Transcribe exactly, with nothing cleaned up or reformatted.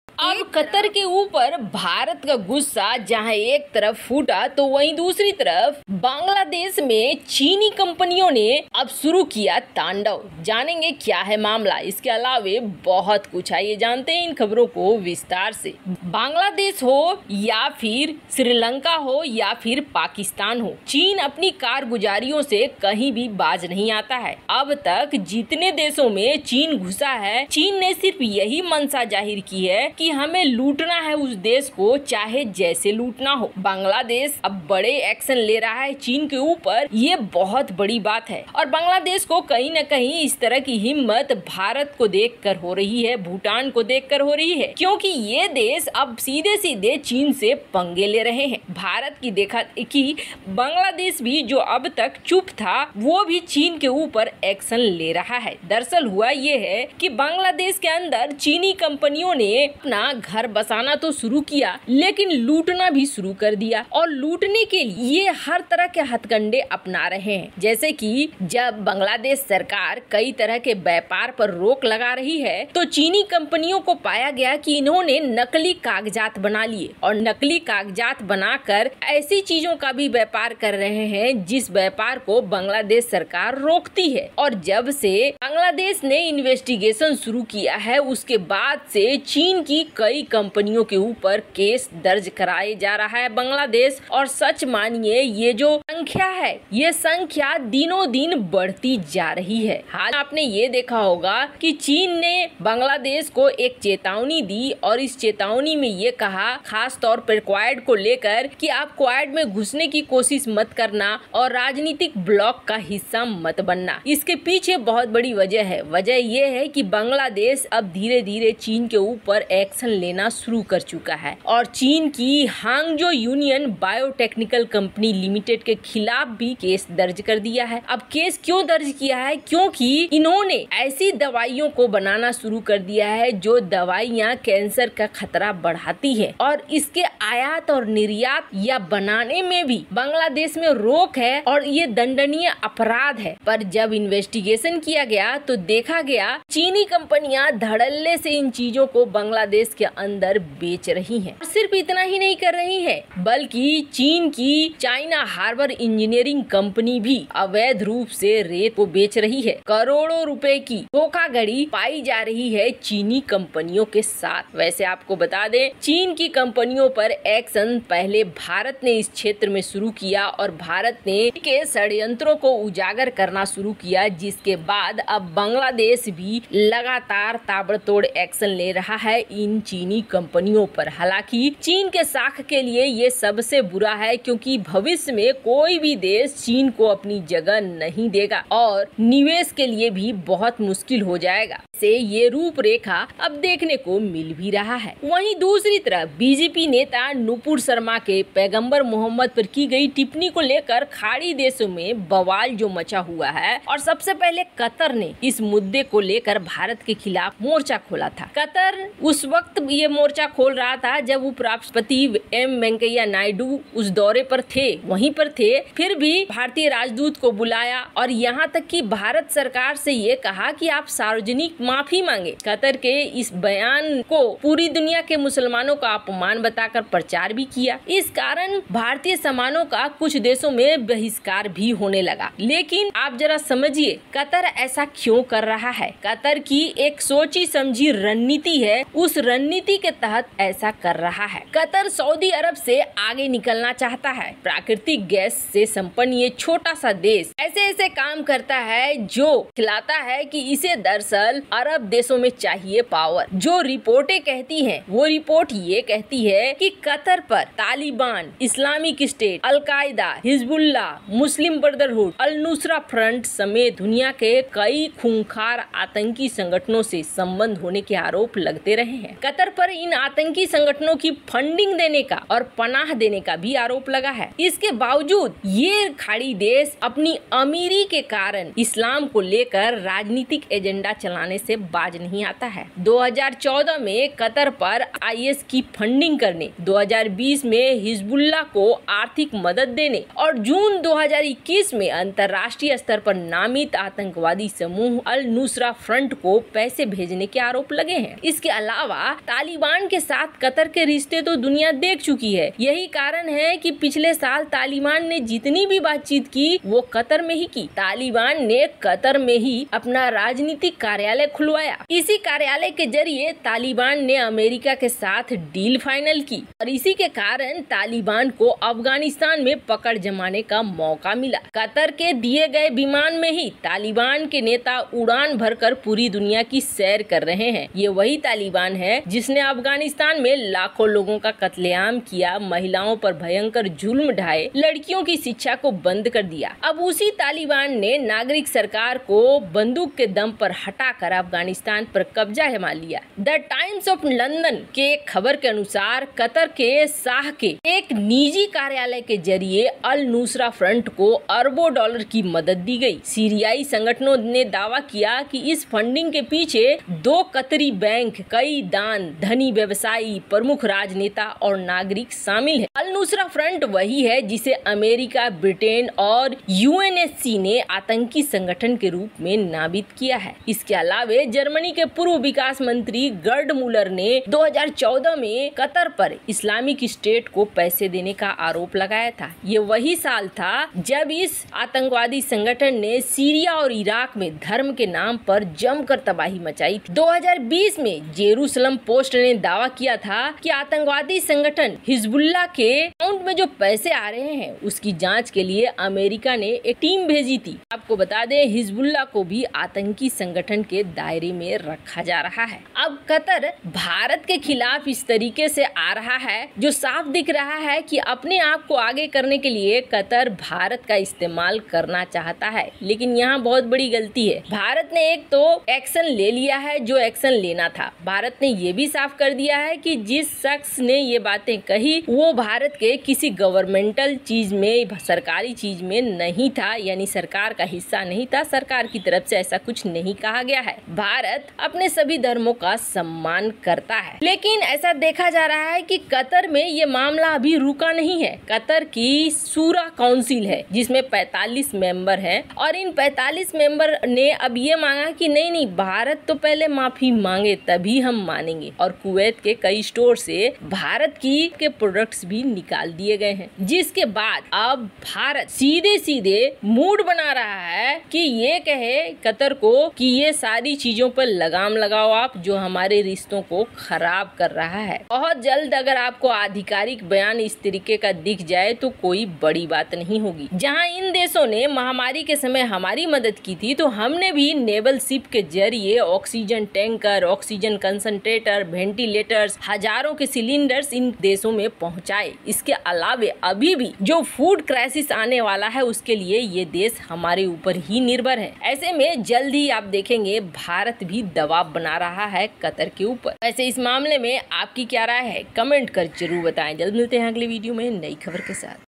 अब कतर के ऊपर भारत का गुस्सा जहां एक तरफ फूटा तो वहीं दूसरी तरफ बांग्लादेश में चीनी कंपनियों ने अब शुरू किया तांडव। जानेंगे क्या है मामला, इसके अलावे बहुत कुछ। आइए जानते हैं इन खबरों को विस्तार से। बांग्लादेश हो या फिर श्रीलंका हो या फिर पाकिस्तान हो, चीन अपनी कारगुजारियों से कहीं भी बाज नहीं आता है। अब तक जितने देशों में चीन घुसा है, चीन ने सिर्फ यही मंशा जाहिर की है कि हमें लूटना है उस देश को, चाहे जैसे लूटना हो। बांग्लादेश अब बड़े एक्शन ले रहा है चीन के ऊपर, ये बहुत बड़ी बात है। और बांग्लादेश को कहीं न कहीं इस तरह की हिम्मत भारत को देखकर हो रही है, भूटान को देखकर हो रही है, क्योंकि ये देश अब सीधे सीधे चीन से पंगे ले रहे हैं। भारत की देखा कि बांग्लादेश भी जो अब तक चुप था, वो भी चीन के ऊपर एक्शन ले रहा है। दरअसल हुआ ये है कि बांग्लादेश के अंदर चीनी कंपनियों ने अपना घर बसाना तो शुरू किया, लेकिन लूटना भी शुरू कर दिया। और लूटने के लिए ये हर तरह के हथकंडे अपना रहे हैं। जैसे कि जब बांग्लादेश सरकार कई तरह के व्यापार पर रोक लगा रही है, तो चीनी कंपनियों को पाया गया कि इन्होंने नकली कागजात बना लिए और नकली कागजात बनाकर ऐसी चीजों का भी व्यापार कर रहे हैं जिस व्यापार को बांग्लादेश सरकार रोकती है। और जब से बांग्लादेश ने इन्वेस्टिगेशन शुरू किया है, उसके बाद से चीन की कई कंपनियों के ऊपर केस दर्ज कराए जा रहा है बांग्लादेश। और सच मानिए, ये जो संख्या है, ये संख्या दिनों दिन बढ़ती जा रही है। हाल आपने ये देखा होगा कि चीन ने बांग्लादेश को एक चेतावनी दी और इस चेतावनी में ये कहा, खास तौर पर क्वाड को लेकर, कि आप क्वाड में घुसने की कोशिश मत करना और राजनीतिक ब्लॉक का हिस्सा मत बनना। इसके पीछे बहुत बड़ी वजह है। वजह ये है कि बांग्लादेश अब धीरे धीरे चीन के ऊपर एक्शन लेना शुरू कर चुका है और चीन की Hangzhou union biotechnical company limited के खिलाफ भी केस दर्ज कर दिया है। अब केस क्यों दर्ज किया है? क्योंकि इन्होंने ऐसी दवाइयों को बनाना शुरू कर दिया है जो दवाइयां कैंसर का खतरा बढ़ाती है और इसके आयात और निर्यात या बनाने में भी बांग्लादेश में रोक है और ये दंडनीय अपराध है। पर जब इन्वेस्टिगेशन किया गया तो देखा गया चीनी कंपनियां धड़ल्ले से इन चीजों को बांग्लादेश के अंदर बेच रही हैं। सिर्फ इतना ही नहीं कर रही है, बल्कि चीन की चाइना हार्बर इंजीनियरिंग कंपनी भी अवैध रूप से रेत को बेच रही है। करोड़ों रुपए की धोखाधड़ी पाई जा रही है चीनी कंपनियों के साथ। वैसे आपको बता दें, चीन की कंपनियों पर एक्शन पहले भारत ने इस क्षेत्र में शुरू किया और भारत ने के षड्यंत्रों को उजागर करना शुरू किया, जिसके बाद अब बांग्लादेश भी लगातार ताबड़तोड़ एक्शन ले रहा है इन चीनी कंपनियों पर। हालांकि चीन के साख के लिए ये सबसे बुरा है, क्योंकि भविष्य में कोई भी देश चीन को अपनी जगह नहीं देगा और निवेश के लिए भी बहुत मुश्किल हो जाएगा। से ये रूपरेखा अब देखने को मिल भी रहा है। वहीं दूसरी तरफ बीजेपी नेता नुपुर शर्मा के पैगंबर मोहम्मद पर की गई टिप्पणी को लेकर खाड़ी देशों में बवाल जो मचा हुआ है और सबसे पहले कतर ने इस मुद्दे को लेकर भारत के खिलाफ मोर्चा खोला था। कतर उस वक्त ये मोर्चा खोल रहा था जब उपराष्ट्रपति एम वेंकैया नायडू उस दौरे पर थे, वहीं पर थे। फिर भी भारतीय राजदूत को बुलाया और यहाँ तक कि भारत सरकार से ये कहा कि आप सार्वजनिक माफी मांगे। कतर के इस बयान को पूरी दुनिया के मुसलमानों का अपमान बताकर प्रचार भी किया। इस कारण भारतीय सामानों का कुछ देशों में बहिष्कार भी होने लगा। लेकिन आप जरा समझिए, कतर ऐसा क्यों कर रहा है? कतर की एक सोची समझी रणनीति है, उस रणनीति के तहत ऐसा कर रहा है। कतर सऊदी अरब से आगे निकलना चाहता है। प्राकृतिक गैस से संपन्न ये छोटा सा देश ऐसे ऐसे काम करता है जो खिलाता है कि इसे दरअसल अरब देशों में चाहिए पावर। जो रिपोर्टें कहती हैं, वो रिपोर्ट ये कहती है कि कतर पर Taliban, Islamic State, al-Qaeda, Hezbollah, Muslim Brotherhood, al Nusra front समेत दुनिया के कई खूंखार आतंकी संगठनों से संबंध होने के आरोप लगते रहे हैं। कतर पर इन आतंकी संगठनों की फंडिंग देने का और पनाह देने का भी आरोप लगा है। इसके बावजूद ये खाड़ी देश अपनी अमीरी के कारण इस्लाम को लेकर राजनीतिक एजेंडा चलाने से बाज नहीं आता है। दो हज़ार चौदह में कतर पर आई एस की फंडिंग करने, दो हज़ार बीस में हिजबुल्लाह को आर्थिक मदद देने और जून दो हज़ार इक्कीस में अंतर्राष्ट्रीय स्तर पर नामित आतंकवादी समूह अल नुसरा फ्रंट को पैसे भेजने के आरोप लगे हैं। इसके अलावा अलावा तालिबान के साथ कतर के रिश्ते तो दुनिया देख चुकी है। यही कारण है कि पिछले साल तालिबान ने जितनी भी बातचीत की वो कतर में ही की। तालिबान ने कतर में ही अपना राजनीतिक कार्यालय खुलवाया। इसी कार्यालय के जरिए तालिबान ने अमेरिका के साथ डील फाइनल की और इसी के कारण तालिबान को अफगानिस्तान में पकड़ जमाने का मौका मिला। कतर के दिए गए विमान में ही तालिबान के नेता उड़ान भरकर पूरी दुनिया की सैर कर रहे हैं। ये वही तालिबान है जिसने अफगानिस्तान में लाखों लोगों का कत्लेआम किया, महिलाओं पर भयंकर जुल्म ढाए, लड़कियों की शिक्षा को बंद कर दिया। अब उसी तालिबान ने नागरिक सरकार को बंदूक के दम पर हटाकर अफगानिस्तान पर कब्जा जमा लिया। द टाइम्स ऑफ लंदन के खबर के अनुसार कतर के शाह के एक निजी कार्यालय के जरिए अल नुसरा फ्रंट को अरबों डॉलर की मदद दी गई। सीरियाई संगठनों ने दावा किया कि इस फंडिंग के पीछे दो कतरी बैंक, कई दान, धनी व्यवसायी, प्रमुख राजनेता और नागरिक शामिल हैं। अल नुसरा फ्रंट वही है जिसे अमेरिका, ब्रिटेन और यूएनएससी ने आतंकी संगठन के रूप में नामित किया है। इसके अलावा जर्मनी के पूर्व विकास मंत्री गर्ड मुलर ने दो हज़ार चौदह में कतर पर इस्लामिक स्टेट को पैसे देने का आरोप लगाया था। ये वही साल था जब इस आतंकवादी संगठन ने सीरिया और इराक में धर्म के नाम पर जमकर तबाही मचाई थी। दो हज़ार बीस में जेरूसलम पोस्ट ने दावा किया था कि आतंकवादी संगठन हिजबुल्लाह के अकाउंट में जो पैसे आ रहे हैं उसकी जांच के लिए अमेरिका ने एक टीम भेजी थी। आपको बता दें हिजबुल्लाह को भी आतंकी संगठन के दायरे में रखा जा रहा है। अब कतर भारत के खिलाफ इस तरीके से आ रहा है जो साफ दिख रहा है कि अपने आप को आगे करने के लिए कतर भारत का इस्तेमाल करना चाहता है। लेकिन यहाँ बहुत बड़ी गलती है। भारत ने एक तो एक्शन ले लिया है जो एक्शन लेना था। भारत ने ये भी साफ कर दिया है कि जिस शख्स ने ये बातें कही वो भारत के किसी गवर्नमेंटल चीज में, सरकारी चीज में नहीं था, यानी सरकार का हिस्सा नहीं था। सरकार की तरफ से ऐसा कुछ नहीं कहा गया है। भारत अपने सभी धर्मों का सम्मान करता है। लेकिन ऐसा देखा जा रहा है कि कतर में ये मामला अभी रुका नहीं है। कतर की सूरा काउंसिल है जिसमें पैंतालीस मेंबर हैं और इन पैंतालीस मेंबर ने अब ये मांगा कि नहीं नहीं भारत तो पहले माफी मांगे तभी हम मानेंगे। और कुवैत के कई स्टोर से भारत की के प्रोडक्ट्स भी निकाल दिए गए हैं, जिसके बाद अब भारत सीधे सीधे मूड बना रहा है कि ये कहे कतर को कि ये सारी चीजों पर लगाम लगाओ आप, जो हमारे रिश्तों को खराब कर रहा है। बहुत जल्द अगर आपको आधिकारिक बयान इस तरीके का दिख जाए तो कोई बड़ी बात नहीं होगी। जहां इन देशों ने महामारी के समय हमारी मदद की थी तो हमने भी नेवल शिप के जरिए oxygen tanker, oxygen concentrator, ventilators, हजारों के सिलेंडर्स इन देशों में पहुंचाए। इसके अलावे अभी भी जो फूड क्राइसिस आने वाला है उसके लिए ये देश हमारे ऊपर ही निर्भर है। ऐसे में जल्द ही आप देखेंगे भारत भी दबाव बना रहा है कतर के ऊपर। वैसे इस मामले में आपकी क्या राय है कमेंट कर जरूर बताएं। जल्द मिलते हैं अगली वीडियो में नई खबर के साथ।